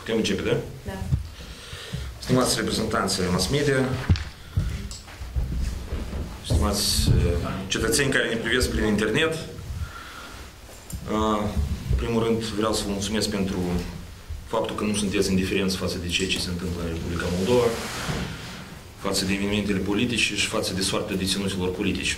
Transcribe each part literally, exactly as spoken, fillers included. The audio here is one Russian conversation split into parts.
Putem începe, da? Da. Stimați reprezentanți ai mass media, stimați cetățeni care ne privesc prin internet, în primul rând vreau să vă mulțumesc pentru faptul că nu sunteți indiferenți față de ceea ce se întâmplă în Republica Moldova, față de evenimentele politice și față de soarta deținuților politici.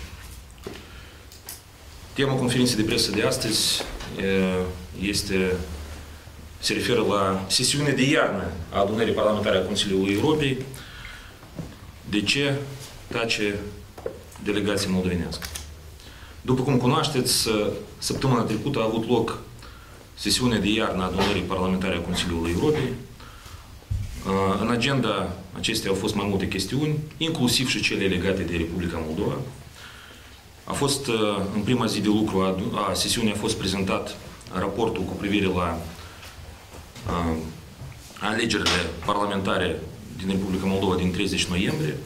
Tema conferinței de presă de astăzi este, se referă la sesiunea de iarnă a adunării parlamentare a Consiliului Europei. De ce tace delegația moldovenească? După cum cunoașteți, săptămâna trecută a avut loc sesiunea de iarnă a adunării parlamentare a Consiliului Europei. În agenda acestea au fost mai multe chestiuni, inclusiv și cele legate de Republica Moldova. A fost, în prima zi de lucru a, a sesiunii a fost prezentat raportul cu privire la a, alegerile parlamentare din Republica Moldova din treizeci noiembrie.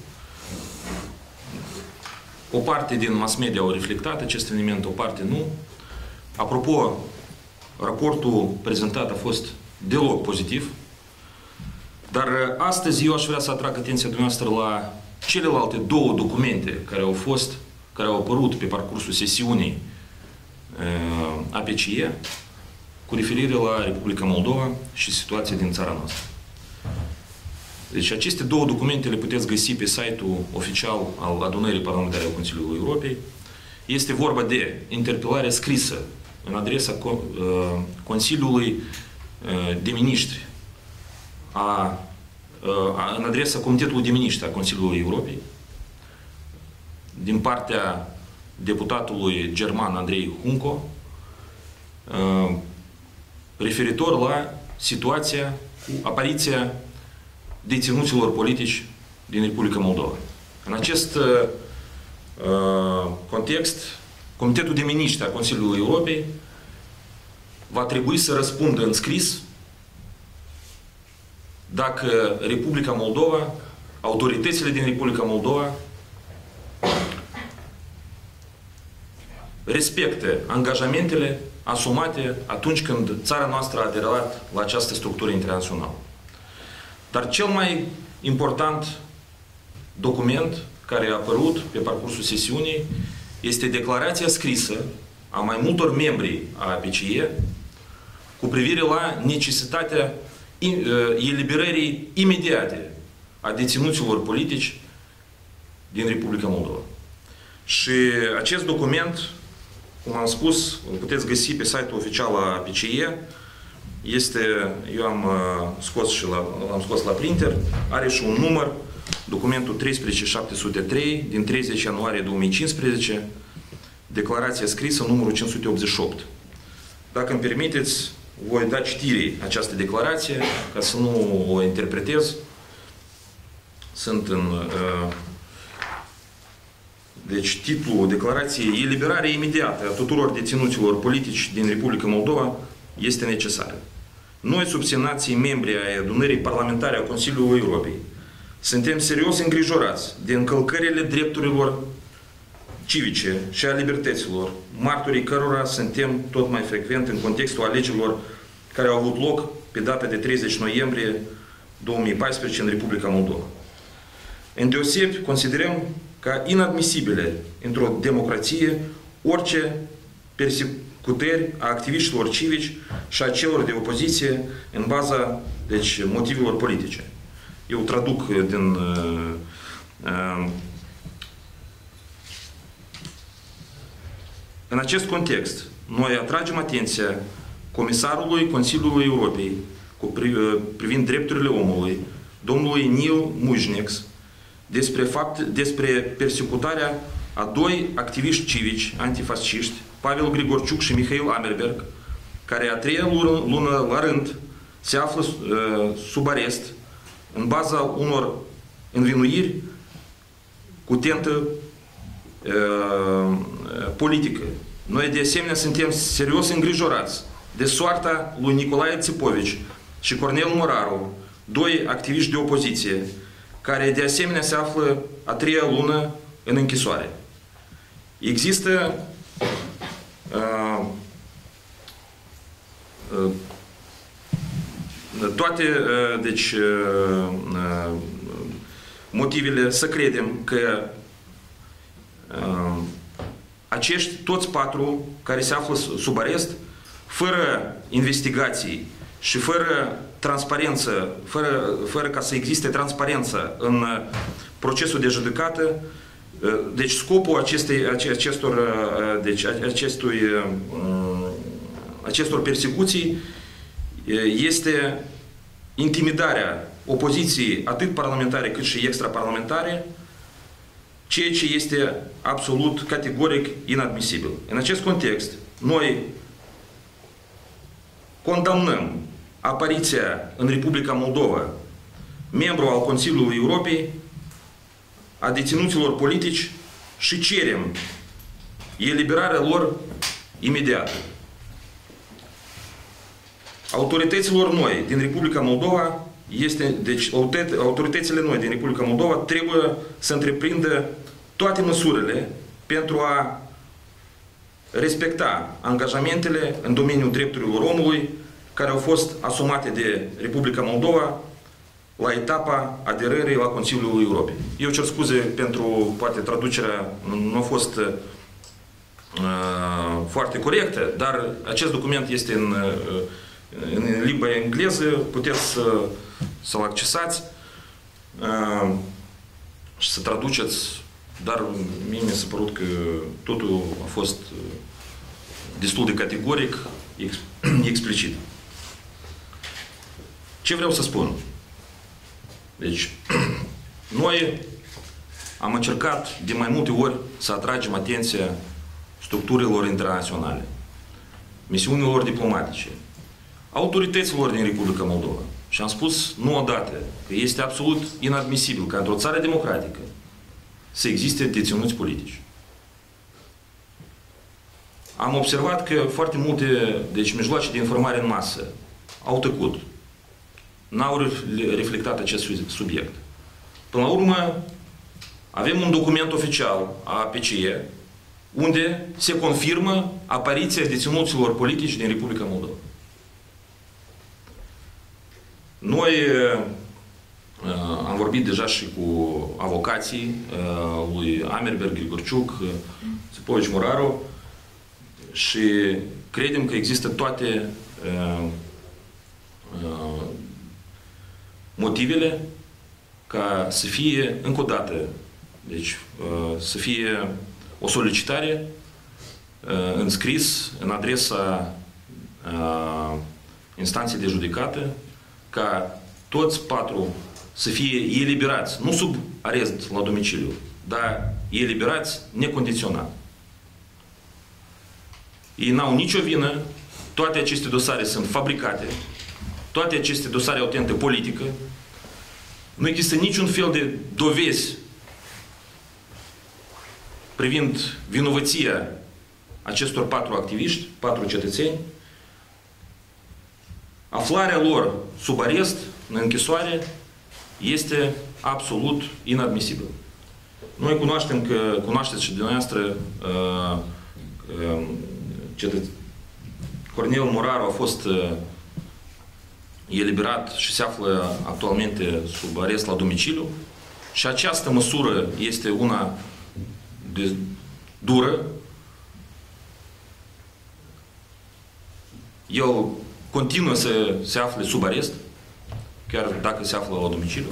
O parte din mass media au reflectat acest eveniment, o parte nu. Apropo, raportul prezentat a fost deloc pozitiv, dar astăzi eu aș vrea să atrag atenția dumneavoastră la celelalte două documente care au fost, care au apărut pe parcursul sesiunii A P C E cu referire la Republica Moldova și situația din țara noastră. Deci aceste două documente le puteți găsi pe site-ul oficial al adunării parlamentare a Consiliului Europei. Este vorba de interpelare scrisă în adresa Consiliului de Miniștri, a, a, în adresa Comitetului de Miniștri a Consiliului Europei, din partea deputatului german Andrei Hunco, referitor la situația cu apariția deținuților politici din Republica Moldova. În acest uh, context, Comitetul de Miniștri a Consiliului Europei va trebui să răspundă în scris dacă Republica Moldova, autoritățile din Republica Moldova respectă angajamentele asumate atunci când țara noastră a aderat la această structură internațională. Dar cel mai important document care a apărut pe parcursul sesiunii este declarația scrisă a mai multor membri a A P C E cu privire la necesitatea eliberării imediate a deținuților politici din Republica Moldova. Și acest document, cum am spus, îl puteți găsi pe site-ul oficial al A P C E. Este, eu am scos și l-am scos la printer, are și un număr, documentul treisprezece șapte sute trei din treizeci ianuarie două mii cincisprezece, declarația scrisă numărul cinci sute optzeci și opt. Dacă îmi permiteți, voi da citire această declarație, ca să nu o interpretez. Sunt în... Uh, deci, titlul declarației: eliberarea imediată a tuturor deținuților politici din Republica Moldova este necesară. Noi, subsemnații membri ai adunării parlamentare a Consiliului Europei, suntem serios îngrijorați de încălcările drepturilor civice și a libertăților, martorii cărora suntem tot mai frecvent în contextul alegerilor care au avut loc pe data de treizeci noiembrie două mii paisprezece în Republica Moldova. Îndeosebi, considerăm ca inadmisibile într-o democrație orice persecutări a activiștilor civici și a celor de opoziție în baza, deci, motivelor politice. Eu traduc din uh, uh, în acest context, noi atragem atenția Comisarului Consiliului Europei cu pri, uh, privind drepturile omului, domnului Neil Muižnieks, despre, fapt, despre persecutarea a doi activiști civici antifasciști, Pavel Grigorciuc și Mihail Amerberg, care a treia lună la rând se află uh, sub arest în baza unor învinuiri cu tentă uh, politică. Noi, de asemenea, suntem serios îngrijorați de soarta lui Nicolae Țipovici și Cornel Moraru, doi activiști de opoziție, care, de asemenea, se află a treia lună în închisoare. Există uh, uh, toate deci, motivele să credem că acești toți patru care se află sub arest, fără investigații și fără transparență, fără, fără ca să existe transparență în procesul de judecată, deci scopul acestei, acestor, deci acestui, acestor persecuții este intimidarea opoziției atât parlamentare cât și extraparlamentare, ceea ce este absolut categoric inadmisibil. În acest context, noi condamnăm apariția în Republica Moldova, membru al Consiliului Europei, a deținuților politici și cerem eliberarea lor imediată. Autorităților noi din Republica Moldova este, deci autoritățile noi din Republica Moldova trebuie să întreprindă toate măsurile pentru a respecta angajamentele în domeniul drepturilor omului care au fost asumate de Republica Moldova la etapa aderării la Consiliul Europei. Eu cer scuze pentru, poate traducerea nu a fost uh, foarte corectă, dar acest document este în, uh, în limba engleză, puteți să, să-l accesați uh, și să traduceți, dar mie mi s-a părut că totul a fost destul de categoric, explicit. Ce vreau să spun? Deci, noi am încercat de mai multe ori să atragem atenția structurilor internaționale, misiunilor diplomatice, autorităților din Republica Moldova. Și am spus nu odată că este absolut inadmisibil ca într-o țară democratică să existe deținuți politici. Am observat că foarte multe deci, mijloace de informare în masă au tăcut. N-au reflectat acest subiect. Până la urmă, avem un document oficial a A P C E unde se confirmă apariția deținuților politici din Republica Moldova. Noi uh, am vorbit deja și cu avocații uh, lui Amerberg, Grigorciuc, uh, Țipovici, Muraru și credem că există toate uh, uh, motivele ca să fie, încă o dată, deci, uh, să fie o solicitare uh, în scris în adresa uh, instanței de judecată ca toți patru să fie eliberați, nu sub arest la domiciliu, dar eliberați necondiționat. Ei n-au nicio vină, toate aceste dosare sunt fabricate, toate aceste dosare au tentă politică, nu există niciun fel de dovezi privind vinovăția acestor patru activiști, patru cetățeni. Aflarea lor sub arest, în închisoare, este absolut inadmisibil. Noi cunoaștem că, cunoașteți și dumneavoastră, uh, uh, cetă... Cornel Muraru a fost uh, eliberat și se află actualmente sub arest la domiciliu și această măsură este una de dură. El continuă să se afle sub arest, chiar dacă se află la domiciliu.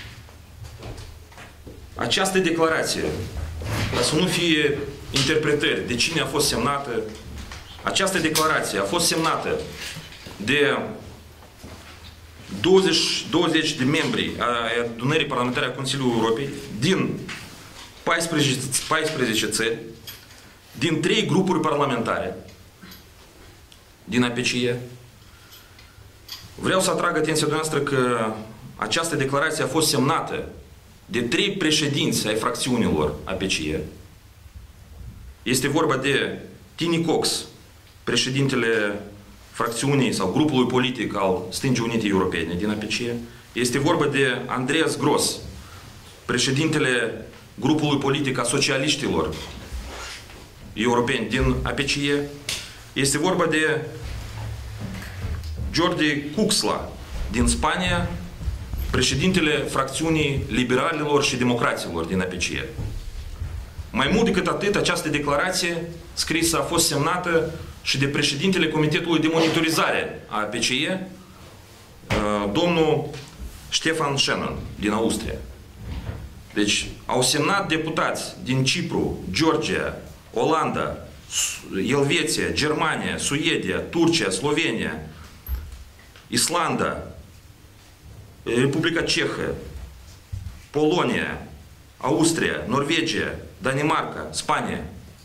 Această declarație, ca să nu fie interpretări de cine a fost semnată, această declarație a fost semnată de douăzeci, douăzeci de membri a adunării parlamentare a Consiliului Europei din paisprezece, paisprezece țări, din trei grupuri parlamentare din A P C E. Vreau să atrag atenția dumneavoastră că această declarație a fost semnată de trei președinți ai fracțiunilor A P C E. Este vorba de Tini Cox, președintele fracțiunii sau grupului politic al Stângii Unite Europene din A P C E. Este vorba de Andreas Gros, președintele grupului politic a socialiștilor europeni din A P C E. Este vorba de Jordi Cuxla, din Spania, președintele fracțiunii liberalilor și democraților din A P C E. Mai mult decât atât, această declarație scrisă a fost semnată și de președintele Comitetului de Monitorizare a A P C E, domnul Stefan Shannon, din Austria. Deci, au semnat deputați din Cipru, Georgia, Olanda, Elveția, Germania, Suedia, Turcia, Slovenia, Islanda, Republica Cehă, Polonia, Austria, Norvegia, Danemarca, Spania.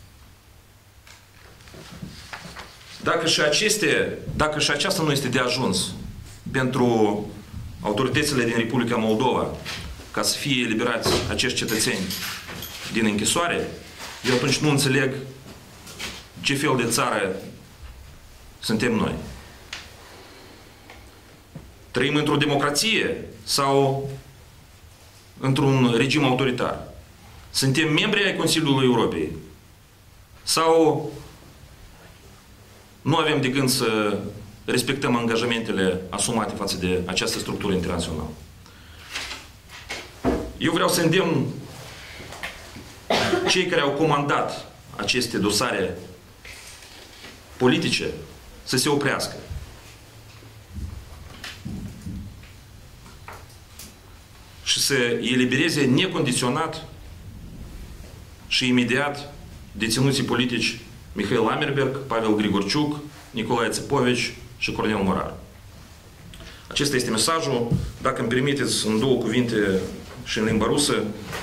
Dacă și, aceste, dacă și aceasta nu este de ajuns pentru autoritățile din Republica Moldova ca să fie eliberați acești cetățeni din închisoare, eu atunci nu înțeleg ce fel de țară suntem noi. Trăim într-o democrație sau într-un regim autoritar? Suntem membri ai Consiliului Europei? Sau nu avem de gând să respectăm angajamentele asumate față de această structură internațională? Eu vreau să îndemn cei care au comandat aceste dosare politice să se oprească. Și să elibereze necondiționat și imediat deținuții politici Mihail Amerberg, Pavel Grigorciuc, Nicolae Țipovici și Cornel Morar. Acesta este mesajul. Dacă îmi permiteți, în două cuvinte și în limba rusă,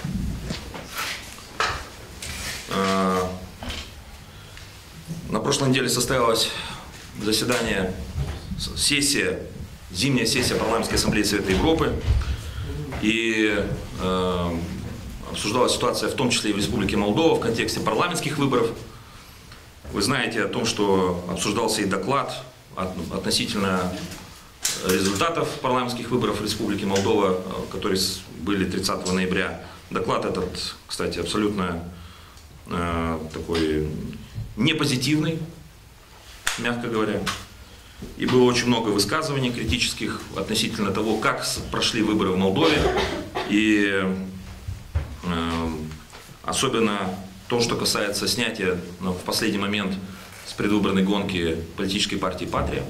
на прошлой неделе состоялось заседание, сессия, зимняя сессия Парламентской ассамблеи Совета Европы, и э, обсуждалась ситуация в том числе и в Республике Молдова в контексте парламентских выборов. Вы знаете о том, что обсуждался и доклад от, относительно результатов парламентских выборов в Республике Молдова, которые были тридцатого ноября. Доклад этот, кстати, абсолютно э, такой непозитивный, мягко говоря. И было очень много высказываний критических относительно того, как прошли выборы в Молдове. И э, особенно то, что касается снятия ну, в последний момент с предвыборной гонки политической партии «Патрия».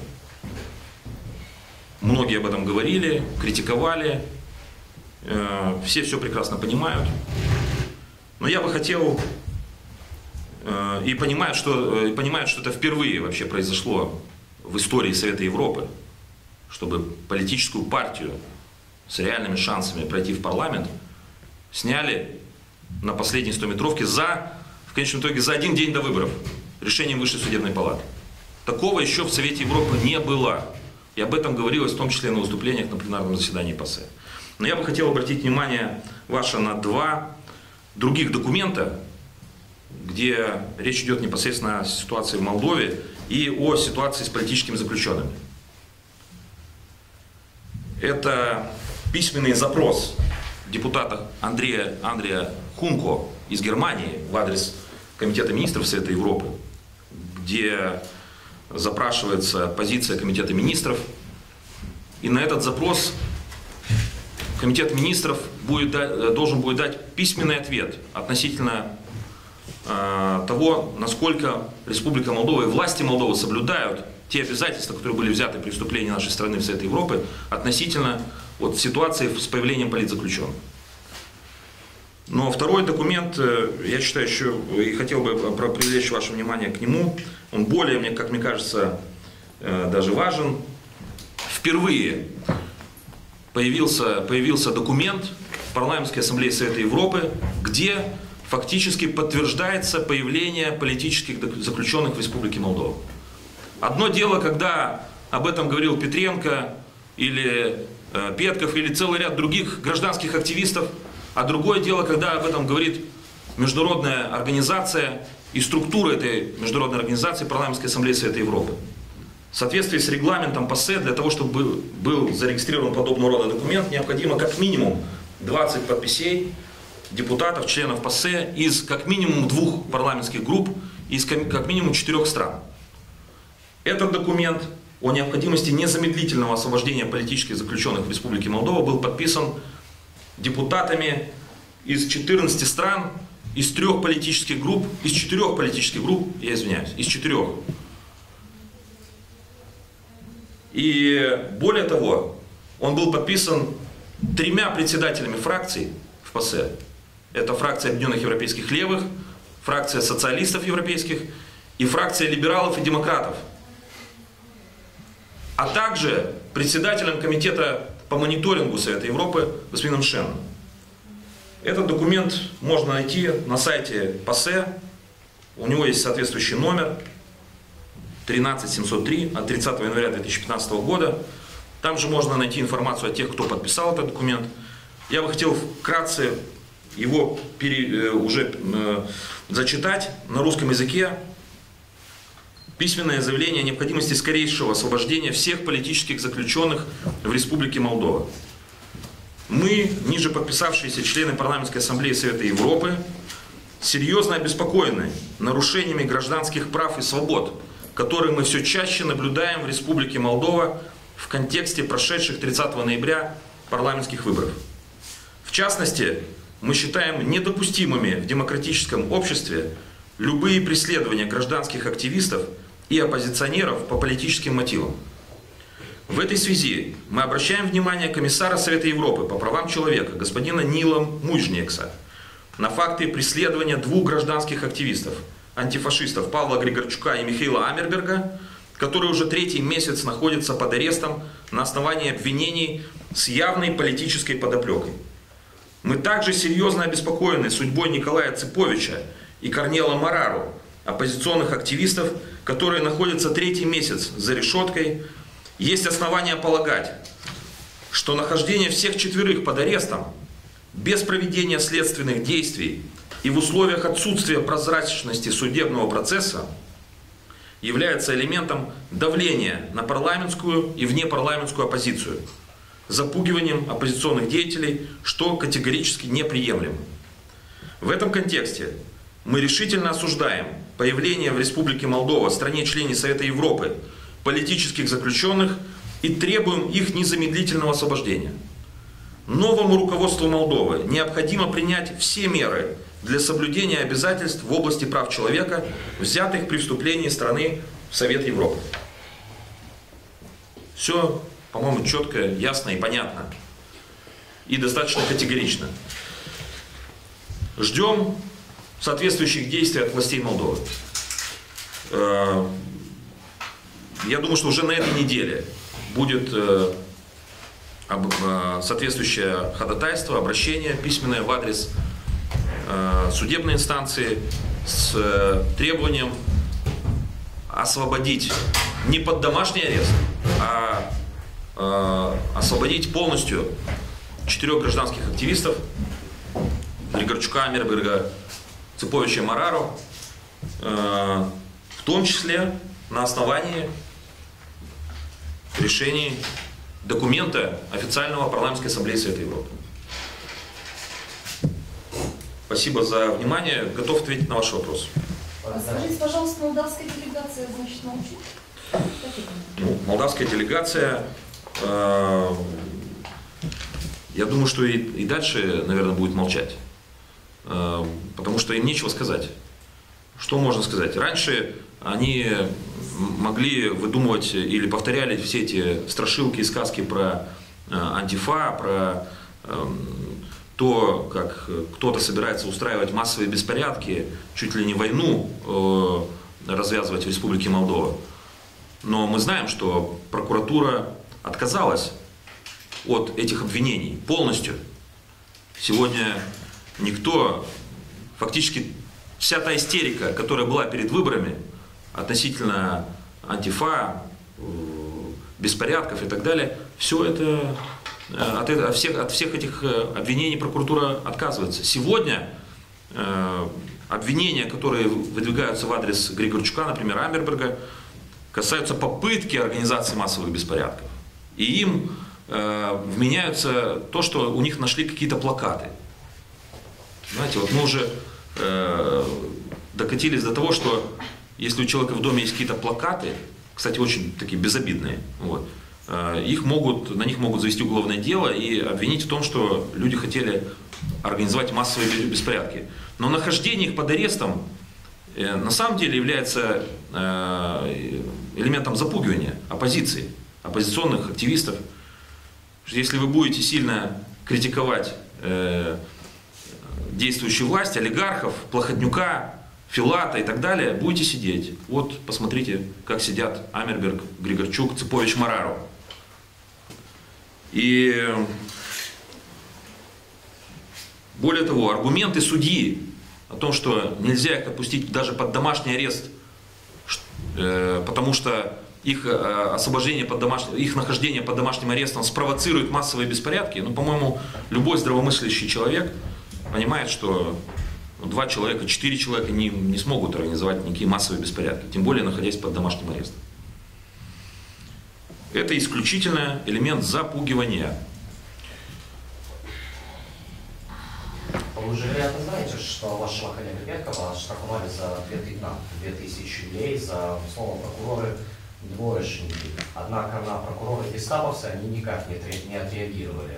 Многие об этом говорили, критиковали. Э, все все прекрасно понимают. Но я бы хотел... И понимают, что, и понимают, что это впервые вообще произошло в истории Совета Европы, чтобы политическую партию с реальными шансами пройти в парламент сняли на последней стометровке за, в конечном итоге, за один день до выборов решением Высшей судебной палаты. Такого еще в Совете Европы не было. И об этом говорилось в том числе на выступлениях на пленарном заседании ПАСЕ. Но я бы хотел обратить внимание ваше на два других документа, где речь идет непосредственно о ситуации в Молдове и о ситуации с политическими заключенными. Это письменный запрос депутата Андрея, Андрея Хунко из Германии в адрес Комитета министров Совета Европы, где запрашивается позиция Комитета министров. И на этот запрос Комитет министров будет, должен будет дать письменный ответ относительно того, насколько Республика Молдова и власти Молдовы соблюдают те обязательства, которые были взяты при вступлении нашей страны в Совет Европы относительно вот, ситуации с появлением политзаключенных. Но второй документ, я считаю, еще и хотел бы привлечь ваше внимание к нему, он более, мне, как мне кажется, даже важен. Впервые появился, появился документ в Парламентской ассамблее Совета Европы, где фактически подтверждается появление политических заключенных в Республике Молдова. Одно дело, когда об этом говорил Петренко или э, Петков или целый ряд других гражданских активистов, а другое дело, когда об этом говорит международная организация и структура этой международной организации Парламентской ассамблеи Совета Европы. В соответствии с регламентом ПАСЕ, для того, чтобы был, был зарегистрирован подобного рода документ, необходимо как минимум двадцать подписей депутатов, членов ПАСЕ из как минимум двух парламентских групп, из как минимум четырех стран. Этот документ, о необходимости незамедлительного освобождения политических заключенных в Республике Молдова был подписан депутатами из четырнадцати стран, из трех политических групп, из четырех политических групп, я извиняюсь, из четырех. И более того, он был подписан тремя председателями фракций в ПАСЕ. Это фракция Объединенных Европейских Левых, фракция социалистов европейских и фракция либералов и демократов. А также председателем комитета по мониторингу Совета Европы господином Шеном. Этот документ можно найти на сайте ПАСЕ. У него есть соответствующий номер тринадцать семьсот три от тридцатого января две тысячи пятнадцатого года. Там же можно найти информацию о тех, кто подписал этот документ. Я бы хотел вкратце его пере, уже э, зачитать на русском языке. Письменное заявление о необходимости скорейшего освобождения всех политических заключенных в Республике Молдова. Мы, ниже подписавшиеся члены Парламентской ассамблеи Совета Европы, серьезно обеспокоены нарушениями гражданских прав и свобод, которые мы все чаще наблюдаем в Республике Молдова в контексте прошедших тридцатого ноября парламентских выборов. В частности, мы считаем недопустимыми в демократическом обществе любые преследования гражданских активистов и оппозиционеров по политическим мотивам. В этой связи мы обращаем внимание комиссара Совета Европы по правам человека господина Нила Мужниекса на факты преследования двух гражданских активистов, антифашистов Павла Григорчука и Михаила Амерберга, которые уже третий месяц находятся под арестом на основании обвинений с явной политической подоплекой. Мы также серьезно обеспокоены судьбой Николая Цыповича и Корнела Марару, оппозиционных активистов, которые находятся третий месяц за решеткой. Есть основания полагать, что нахождение всех четверых под арестом без проведения следственных действий и в условиях отсутствия прозрачности судебного процесса является элементом давления на парламентскую и внепарламентскую оппозицию, запугиванием оппозиционных деятелей, что категорически неприемлемо. В этом контексте мы решительно осуждаем появление в Республике Молдова, стране-члене Совета Европы, политических заключенных и требуем их незамедлительного освобождения. Новому руководству Молдовы необходимо принять все меры для соблюдения обязательств в области прав человека, взятых при вступлении страны в Совет Европы. Все, по-моему, четко, ясно и понятно. И достаточно категорично. Ждем соответствующих действий от властей Молдовы. Я думаю, что уже на этой неделе будет соответствующее ходатайство, обращение письменное в адрес судебной инстанции с требованием освободить не под домашний арест, а освободить полностью четырех гражданских активистов: Григорчука, Амерберга, Цыповича, Марару, в том числе на основании решений документа официального Парламентской ассамблеи Совета Европы. Спасибо за внимание. Готов ответить на ваши вопросы. Скажите, пожалуйста, молдавская делегация, значит, молчит? Ну, молдавская делегация, э, я думаю, что и, и дальше, наверное, будет молчать. Э, потому что им нечего сказать. Что можно сказать? Раньше они могли выдумывать или повторяли все эти страшилки и сказки про э, антифа, про э, то, как кто-то собирается устраивать массовые беспорядки, чуть ли не войну э, развязывать в Республике Молдова. Но мы знаем, что прокуратура отказалась от этих обвинений полностью. Сегодня никто, фактически вся та истерика, которая была перед выборами относительно антифа, беспорядков и так далее, все это, от, это, от, всех, от всех этих обвинений прокуратура отказывается. Сегодня э, обвинения, которые выдвигаются в адрес Григорчука, например, Амерберга, касаются попытки организации массовых беспорядков. И им э, вменяются то, что у них нашли какие-то плакаты. Знаете, вот мы уже э, докатились до того, что если у человека в доме есть какие-то плакаты, кстати, очень такие безобидные, вот, их могут, на них могут завести уголовное дело и обвинить в том, что люди хотели организовать массовые беспорядки. Но нахождение их под арестом на самом деле является элементом запугивания оппозиции, оппозиционных активистов. Если вы будете сильно критиковать действующую власть, олигархов, Плохотнюка, Филата и так далее, будете сидеть. Вот посмотрите, как сидят Амерберг, Григорчук, Цыпович, Марару. И более того, аргументы судьи о том, что нельзя их отпустить даже под домашний арест, потому что их освобождение под домашним, их нахождение под домашним арестом спровоцирует массовые беспорядки, ну, по-моему, любой здравомыслящий человек понимает, что два человека, четыре человека не, не смогут организовать никакие массовые беспорядки, тем более находясь под домашним арестом. Это исключительно элемент запугивания. Вы же, вероятно, знаете, что вашего коллегу Беркова оштрафовали за две тысячи рублей за, словом, прокуроры двоечники. Однако на прокуроры гестаповцы они никак не, не отреагировали.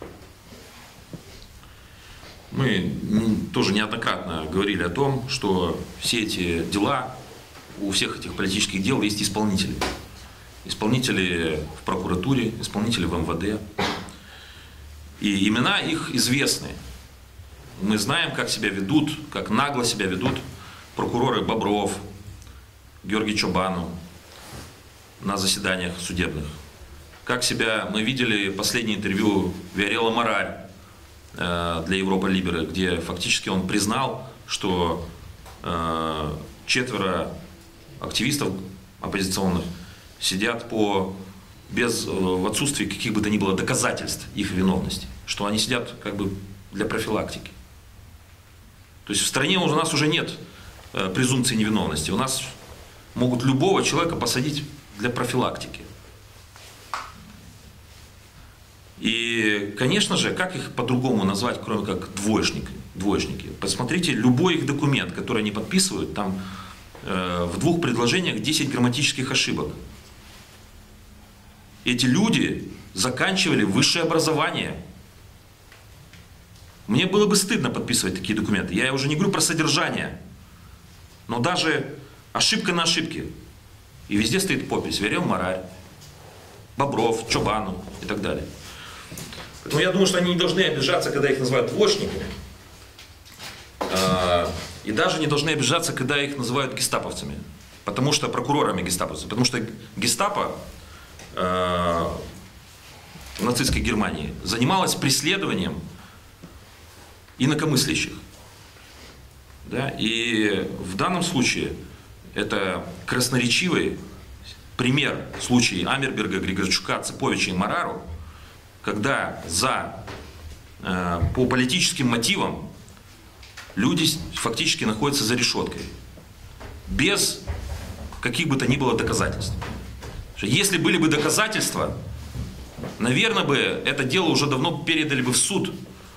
Мы тоже неоднократно говорили о том, что все эти дела, у всех этих политических дел есть исполнители. Исполнители в прокуратуре, исполнители в эм вэ дэ. И имена их известны. Мы знаем, как себя ведут, как нагло себя ведут прокуроры Бобров, Георгий Чобану на заседаниях судебных. Как себя мы видели последнее интервью Виорелла Мораль для Европа Либеры, где фактически он признал, что четверо активистов оппозиционных сидят по, без, в отсутствии каких бы то ни было доказательств их виновности, что они сидят как бы для профилактики. То есть в стране у нас уже нет презумпции невиновности, у нас могут любого человека посадить для профилактики. И, конечно же, как их по-другому назвать, кроме как двоечники, двоечники? Посмотрите, любой их документ, который они подписывают, там э, в двух предложениях десять грамматических ошибок. Эти люди заканчивали высшее образование. Мне было бы стыдно подписывать такие документы. Я уже не говорю про содержание, но даже ошибка на ошибке. И везде стоит подпись Виорелла Мораль, Бобров, Чобану и так далее. Поэтому я думаю, что они не должны обижаться, когда их называют двоечниками. И даже не должны обижаться, когда их называют гестаповцами. Потому что прокурорами гестаповцев. Потому что гестапо в нацистской Германии занималась преследованием инакомыслящих. Да? И в данном случае это красноречивый пример случая Амерберга, Григорчука, Цыповича и Марару, когда за, э, по политическим мотивам люди фактически находятся за решеткой, без каких бы то ни было доказательств. Если были бы доказательства, наверное, бы это дело уже давно передали бы в суд,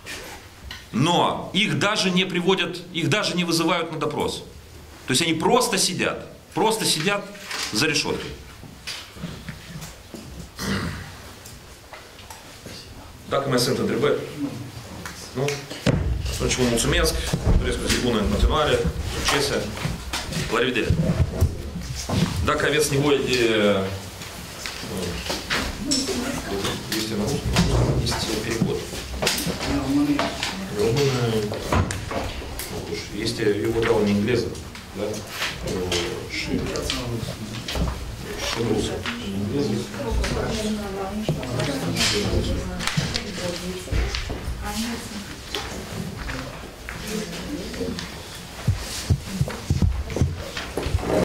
но их даже не приводят, их даже не вызывают на допрос. То есть они просто сидят, просто сидят за решеткой. Так come sento trebuie? Nu? Atunci vă mulțumesc, doresc o zi bună în continuare, succese, la revedere! Dacă aveți nevoie de... Este на русском, есть перевод. Есть его дал не инглеза, да? Ши. Ши русский.